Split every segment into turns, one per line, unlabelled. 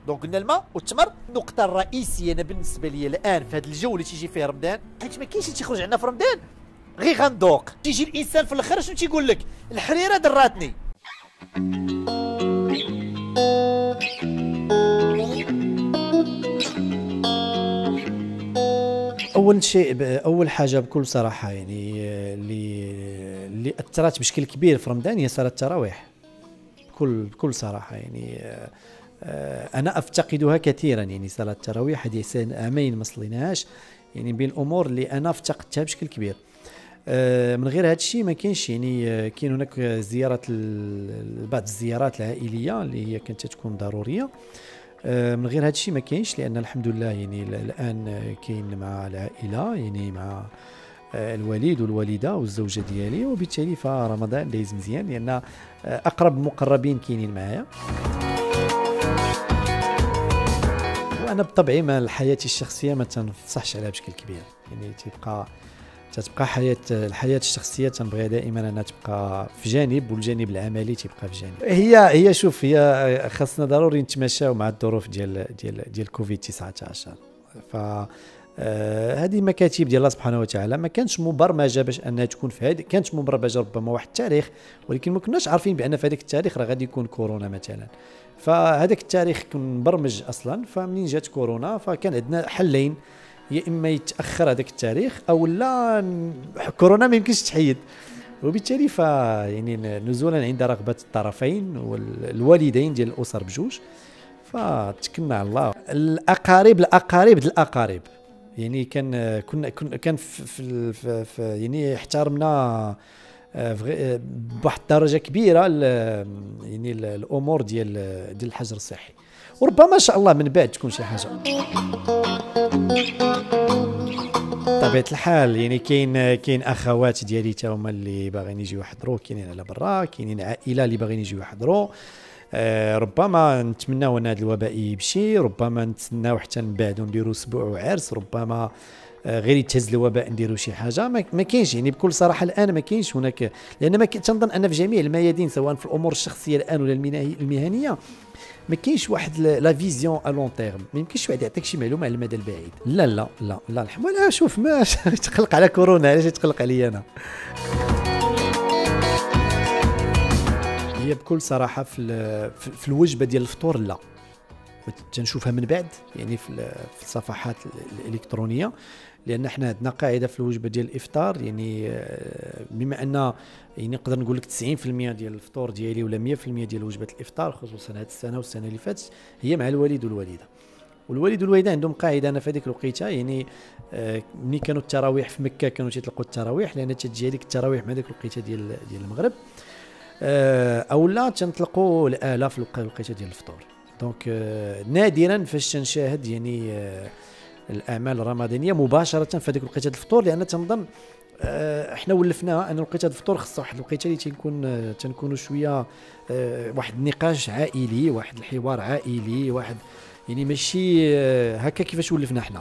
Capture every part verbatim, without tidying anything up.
دونك قلنا الماء والتمر. النقطه الرئيسيه انا بالنسبه لي الان في هذا الجو اللي تيجي فيه رمضان، حيت ما كاينش اللي تيخرج عندنا في رمضان غير غندوق. تيجي الانسان في الاخر شنو تيقول لك؟ الحريره دراتني.
اول شيء اول حاجه بكل صراحه يعني اللي اللي اثرت بشكل كبير في رمضان هي صلاه التراويح. بكل بكل صراحه يعني انا افتقدها كثيرا. يعني صلاه التراويح هذه عامين ما صليناهاش، يعني بين الامور اللي انا افتقدتها بشكل كبير. من غير هذا الشيء ما كاينش. يعني كاين هناك زيارات بعض الزيارات العائليه اللي هي كانت تكون ضروريه. من غير هذا الشيء ما كاينش، لان الحمد لله يعني الان كاين مع العائله، يعني مع الوالد والوالده والزوجه ديالي، وبالتالي فرمضان دايز مزيان لان اقرب المقربين كاينين معايا. وانا بطبعي ما الحياه الشخصيه ما تنفصحش عليها بشكل كبير، يعني تبقى تتبقى حياه الحياه الشخصيه تنبغيها دائما انها تبقى في جانب، والجانب العملي تبقى في جانب. هي هي شوف، هي خاصنا ضروري نتماشاو مع الظروف ديال ديال ديال كوفيد تسعة عشر. ف هذه مكاتب ديال الله سبحانه وتعالى ما كانتش مبرمجه باش انها تكون في هذه، كانت مبرمجه ربما واحد التاريخ، ولكن ما كناش عارفين بان في هذاك التاريخ راه غادي يكون كورونا مثلا. فهذاك التاريخ كان مبرمج اصلا، فمنين جات كورونا فكان عندنا حلين، يا اما يتاخر هذاك التاريخ او لا كورونا ما يمكنش تحيد. وبالتالي ف يعني نزولا عند رغبه الطرفين والوالدين ديال الاسر بجوج، فتكلنا على الله. الاقارب الاقارب الاقارب يعني كان كنا كان في, في, في يعني احترمنا بواحد الدرجه كبيره يعني الامور ديال ديال الحجر الصحي، وربما ان شاء الله من بعد تكون شي حاجه. بطبيعه الحال يعني كاين كاين اخوات ديالي تا هما اللي باغيين يجيو يحضروا، كاينين على برا، كاينين عائله اللي باغيين يجيو يحضروا. آه ربما نتمناو ان هذا الوباء يمشي، ربما نتسناو حتى من بعد نديروا اسبوع وعرس، ربما آه غير يتهز الوباء نديروا شي حاجه. ما كاينش يعني بكل صراحه الان ما كاينش هناك، لان ما تنظن ان في جميع الميادين سواء في الامور الشخصيه الان ولا المهنيه ما كاينش واحد لا فيزيون ا لون تيرم. ما يمكنش واحد يعطيك شي معلومه على المدى البعيد. لا لا لا لا الحمد لله. شوف ما تقلق على كورونا، علاش تقلق عليا انا؟ هي بكل صراحه في في الوجبه ديال الفطور لا تنشوفها من بعد، يعني في في الصفحات الالكترونيه، لان احنا عندنا قاعده في الوجبه ديال الافطار، يعني بما ان يعني نقدر نقول لك تسعين بالمئة ديال الفطور ديالي ولا مئة بالمئة ديال وجبه الافطار خصوصا هذه السنه والسنه اللي فاتت هي مع الوالد والوالده. والوالد والوالده عندهم قاعده، انا في هذيك الوقيته يعني ملي كانوا التراويح في مكه كانوا تيطلقوا التراويح، لان تجي هذيك التراويح مع هذيك الوقيته ديال ديال المغرب، او لا تنطلقوا الاله في الوقيته ديال الفطور. دونك نادرا فاش تنشاهد يعني الاعمال الرمضانيه مباشره في هذيك الوقيته ديال الفطور، لان تنظن احنا ولفناها ان وقيته الفطور خصها واحد الوقيته اللي تنكون تنكونوا شويه واحد النقاش عائلي، واحد الحوار عائلي، واحد يعني ماشي هكا كيفاش ولفنا احنا.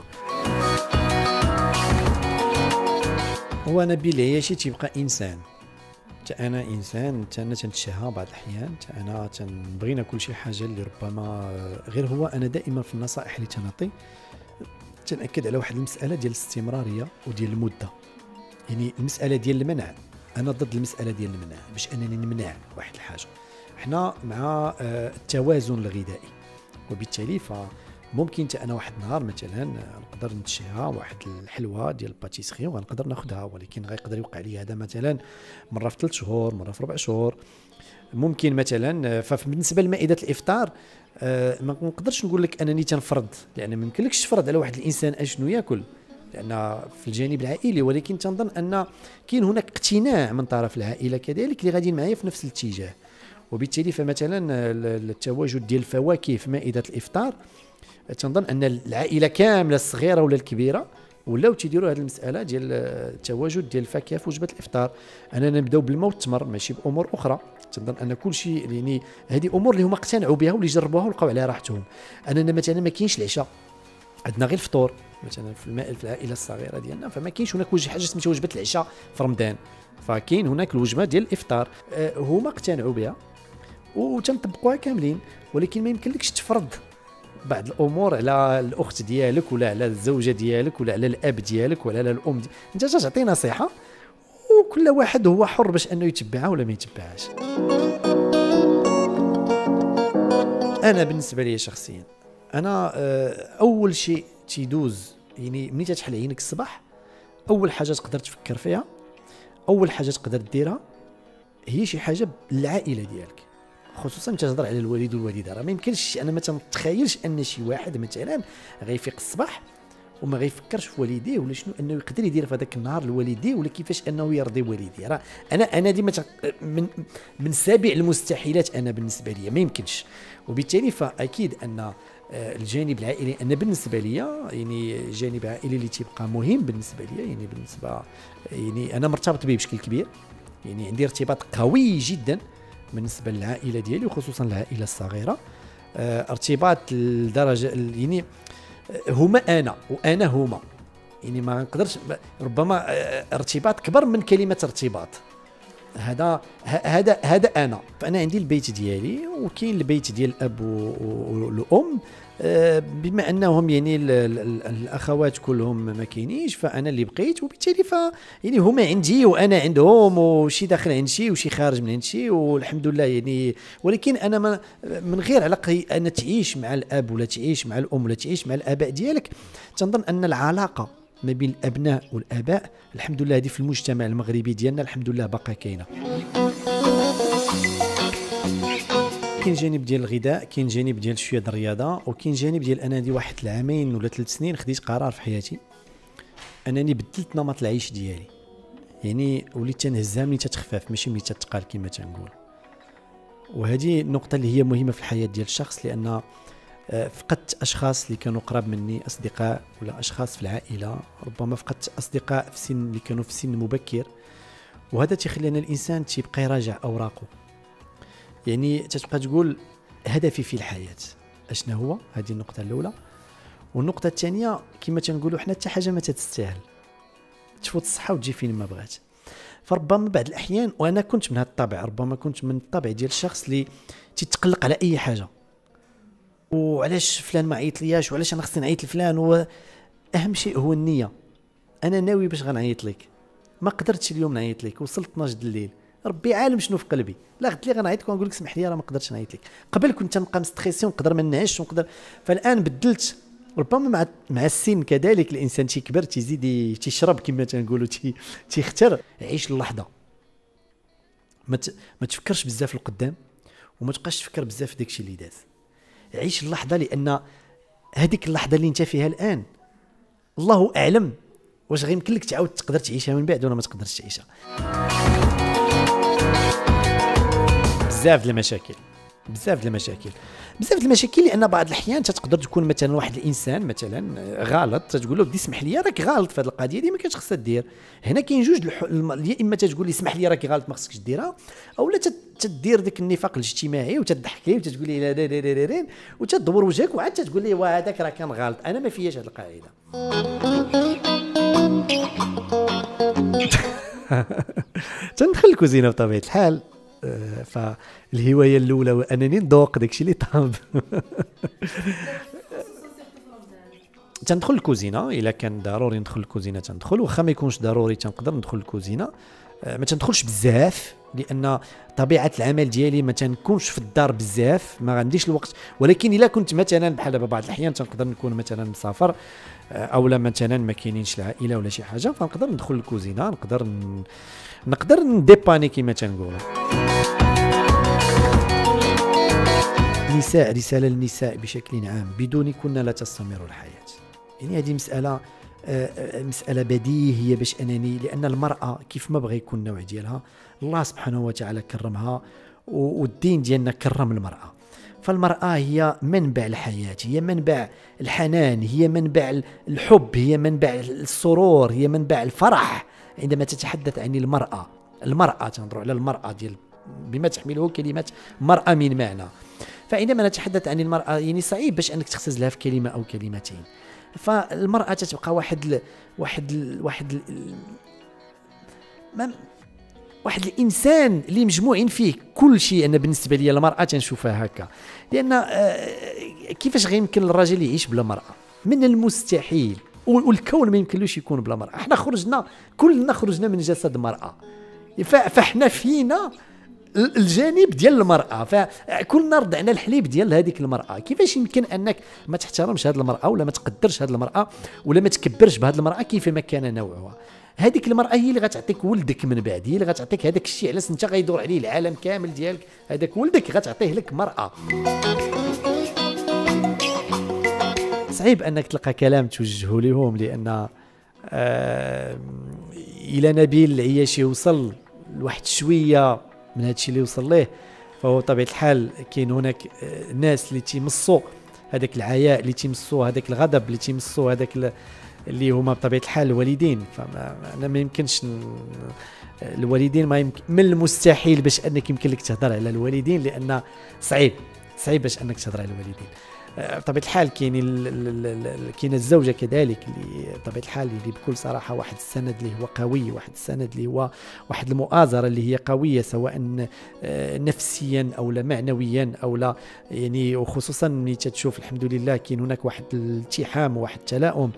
هو نبيل العياشي تيبقى انسان، انا انسان، انا تنتشهى بعض الاحيان، انا تنبغي ناكل شي حاجه اللي ربما غير هو. انا دائما في النصائح اللي تنعطي تنأكد على واحد المساله ديال الاستمراريه وديال المده. يعني المساله ديال المنع، انا ضد المساله ديال المنع، باش انني نمنع واحد الحاجه. احنا مع التوازن الغذائي، وبالتالي فممكن حتى انا واحد النهار مثلا نقدر نتشهى واحد الحلوه ديال الباتيسري ونقدر ناخذها، ولكن غيقدر يوقع لي هذا مثلا مره في ثلاث شهور، مره في ربع شهور. ممكن مثلا فبالنسبه لمائده الافطار أه ما نقدرش نقول لك انني تنفرض، لان ما يمكنلكش تفرض على واحد الانسان اشنو ياكل، لان في الجانب العائلي. ولكن تنظن ان كاين هناك اقتناع من طرف العائله كذلك اللي غاديين معايا في نفس الاتجاه. وبالتالي فمثلا التواجد ديال الفواكه في مائده الافطار، تنظن ان العائله كامله الصغيره ولا الكبيره ولاو تيديروا هذه المساله ديال التواجد ديال الفاكهه في وجبه الافطار. اننا نبداو بالماء والتمر ماشي بامور اخرى. تنظن ان كل شيء يعني هذه امور اللي هما اقتنعوا بها واللي جربوها ولقاو عليها راحتهم. اننا مثلا ما كاينش العشاء، عندنا غير الفطور مثلا في الماء في العائله الصغيره ديالنا، فما كاينش هناك وجه حاجه سميتها وجبه العشاء في رمضان، فكاين هناك الوجبه ديال الافطار. أه هما اقتنعوا بها وتنطبقوها كاملين، ولكن ما يمكنلكش تفرض بعض الامور على الاخت ديالك ولا على الزوجه ديالك ولا على الاب ديالك ولا على الام دي. انت تعطي نصيحه وكل واحد هو حر باش انه يتبعها ولا ما يتبعهاش. انا بالنسبه لي شخصيا انا اول شيء تيدوز يعني ملي تتحل عينك الصباح اول حاجه تقدر تفكر فيها اول حاجه تقدر ديرها هي شي حاجه للعائله ديالك، خصوصا تهضر على الوالد والوالده. راه ما يمكنش انا ما تنتخيلش ان شي واحد مثلا غيفيق الصباح وما غيفكرش في والديه ولا شنو انه يقدر يدير في هذاك النهار لوالديه ولا كيفاش انه يرضي والديه. راه انا انا ديما من من سابع المستحيلات انا بالنسبه لي ما يمكنش. وبالتالي فاكيد ان الجانب العائلي انا بالنسبه لي يعني الجانب العائلي اللي تيبقى مهم بالنسبه لي يعني بالنسبه يعني انا مرتبط به بشكل كبير، يعني عندي ارتباط قوي جدا بالنسبه للعائله ديالي وخصوصا العائله الصغيره. اه ارتباط لدرجه يعني هما انا وانا هما يعني ما نقدرش ربما ارتباط كبر من كلمه ارتباط. هذا هذا هذا انا فانا عندي البيت ديالي وكاين البيت ديال الاب والام بما انهم يعني الاخوات كلهم ما كاينينش فانا اللي بقيت وبالتالي ف يعني هما عندي وانا عندهم وشي داخل عند شي وشي خارج من عند شي والحمد لله يعني. ولكن انا ما من غير علاقه ان تعيش مع الاب ولا تعيش مع الام ولا تعيش مع الاباء ديالك تنظن ان العلاقه ما بين الابناء والاباء الحمد لله هذه في المجتمع المغربي ديالنا الحمد لله باقا كاينه. كاين جانب ديال الغذاء، كاين جانب ديال شويه ديال الرياضه، وكاين جانب ديال انا دي واحد العامين ولا ثلاث سنين خديت قرار في حياتي انني بدلت نمط العيش ديالي، يعني وليت تنهزها ملي تتخفاف ماشي ملي تتقال كما تنقول. وهذه النقطه اللي هي مهمه في الحياه ديال الشخص لان فقدت اشخاص اللي كانوا قراب مني اصدقاء ولا اشخاص في العائله، ربما فقدت اصدقاء في سن اللي كانوا في سن مبكر، وهذا تيخلي ان الانسان تيبقى يراجع اوراقه، يعني تتبقى تقول هدفي في الحياه اشنا هو. هذه النقطه الاولى. والنقطه الثانيه كما تنقولوا حنا حتى حاجه ما تتستاهل تفوت الصحه وتجي فين ما بغات. فربما بعض الاحيان وانا كنت من هذا الطبع، ربما كنت من الطبع ديال الشخص اللي تيتقلق على اي حاجه وعلاش فلان ما عيط لياش وعلاش انا خصني نعيط لفلان. واهم شيء هو النيه. انا ناوي باش غنعيط لك، ما قدرتش اليوم نعيط لك، وصلت اثناش د الليل، ربي عالم شنو في قلبي، لا قلت لي غنعيط لك ونقول لك سمح لي راه ما قدرتش نعيط لك. قبل كنت نبقى مستريسي ونقدر ما نعيش ونقدر، فالان بدلت. ربما مع مع السن كذلك الانسان تيكبر تيزيد تيشرب كما تنقولوا تيختار. عيش اللحظه، ما ما تفكرش بزاف القدام وما تبقاش تفكر بزاف في داكشي اللي داز. عيش اللحظه لان هذيك اللحظه اللي انت فيها الان الله اعلم واش غيمكن لك تعاود تقدر تعيشها من بعد ولا ما تقدرش تعيشها. بزاف د المشاكل بزاف د المشاكل بزاف د المشاكل لان بعض الاحيان تقدر تكون مثلا واحد الانسان مثلا غلط تقول له بدي اسمح لي راك غلط في هذه القضيه دي ما كانش خصها دير. هنا كاين جوج الح... يا اما تقول لي اسمح لي راك غلط ما خصكش ديرها، او لا تدير داك النفاق الاجتماعي وتضحك ليه وتقول لي لا لا لا لا وتدور وجهك وعاد تقول لي وهذاك راه كان غلط. انا ما فياش هذه القاعده. تندخل الكوزينه بطبيعه الحال، فالهوايه الاولى وانني نذوق داكشي اللي طاب. تندخل الكوزينه الا كان ضروري ندخل الكوزينه تندخل، واخا ما يكونش ضروري تنقدر ندخل الكوزينه. ما تندخلش بزاف لان طبيعه العمل ديالي ما تنكونش في الدار بزاف، ما عنديش الوقت. ولكن الا كنت مثلا بحال دابا بعض الاحيان تنقدر نكون مثلا مسافر او لا مثلا ما كاينينش العائله ولا شي حاجه، فنقدر ندخل الكوزينه نقدر ن... نقدر نديباني كما تنقولوا. نساء رساله للنساء بشكل عام، بدونكن لا تستمر الحياه. يعني هذه مساله مساله بديهيه باش انني، لان المراه كيف ما بغى يكون النوع ديالها الله سبحانه وتعالى كرمها والدين ديالنا كرم المراه. فالمراه هي منبع الحياه، هي منبع الحنان، هي منبع الحب، هي منبع السرور، هي منبع الفرح. عندما تتحدث عن المراه المراه تنهضروا على المراه ديال بما تحمله كلمه مراه من معنى. فعندما نتحدث عن المراه يعني صعيب باش انك تخصص لها في كلمه او كلمتين. فالمراه تتبقى واحد ال واحد ال واحد ال ما واحد الانسان اللي مجموعين فيه كل شيء. انا بالنسبه لي المراه تنشوفها هكا، لان كيفاش غيمكن الراجل يعيش بلا مرأة؟ من المستحيل، والكون ما يمكنلوش يكون بلا مرأة. احنا خرجنا كلنا خرجنا من جسد مرأة، فاحنا فينا الجانب ديال المرأة، فكلنا رضعنا الحليب ديال هذيك المرأة. كيفاش يمكن انك ما تحترمش هذه المرأة ولا ما تقدرش هذه المرأة ولا ما تكبرش بهذه المرأة كيفما كان نوعها؟ هذيك المرأة هي اللي غتعطيك ولدك من بعد، هي اللي غتعطيك هذاك الشيء علاش انت غيدور عليه العالم كامل ديالك. هذاك ولدك غتعطيه لك مرأة. صعيب انك تلقى كلام توجهه لهم، لان آه الى نبيل العياشي وصل لواحد شويه من هذا الشيء اللي وصل ليه، فهو بطبيعه الحال كاين هناك ناس اللي تيمصوا هذاك العياء، اللي تيمصوا هذاك الغضب، اللي تيمصوا هذاك اللي هما بطبيعه الحال الوالدين. فانا ما يمكنش الوالدين، ما يمكن من المستحيل باش انك يمكن لك تهضر على الوالدين، لان صعيب صعيب باش انك تهضر على الوالدين. بطبيعه الحال كاين كاين الزوجه كذلك اللي بطبيعه الحال اللي بكل صراحه واحد السند اللي هو قوي، واحد السند اللي هو واحد المؤازره اللي هي قويه، سواء نفسيا او لا معنويا او لا، يعني وخصوصا ملي تشوف الحمد لله كاين هناك واحد الالتحام وواحد التلاؤم.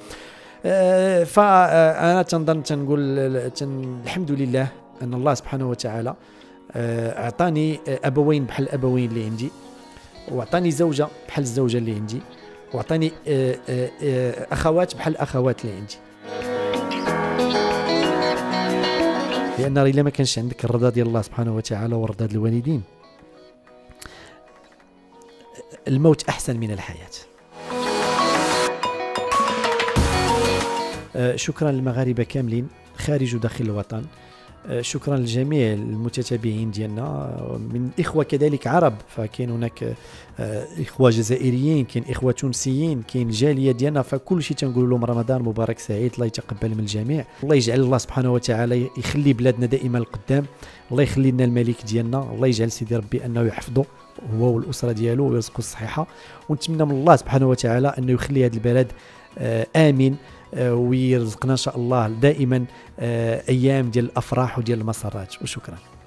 فانا تنظن تنقول الحمد لله ان الله سبحانه وتعالى اعطاني ابوين بحال الابوين اللي عندي، واعطاني زوجه بحال الزوجه اللي عندي، واعطاني اخوات بحال الاخوات اللي عندي. لان الا ما كانش عندك الرضا ديال الله سبحانه وتعالى والرضا ديال الوالدين، الموت احسن من الحياه. شكرا للمغاربه كاملين خارج وداخل الوطن، شكرا لجميع المتتابعين ديالنا من اخوه كذلك عرب، فكاين هناك اخوه جزائريين، كاين اخوه تونسيين، كاين الجاليه ديالنا، فكل شيء تنقول لهم رمضان مبارك سعيد، الله يتقبل من الجميع، الله يجعل الله سبحانه وتعالى يخلي بلادنا دائما القدام، الله يخلي لنا الملك ديالنا، الله يجعل سيدي ربي انه يحفظه هو والاسره ديالو ويرزقه الصحه، ونتمنى من الله سبحانه وتعالى انه يخلي هذا البلد امن ويرزقنا ان شاء الله دائما ايام ديال الافراح وديال المسرات. وشكرا.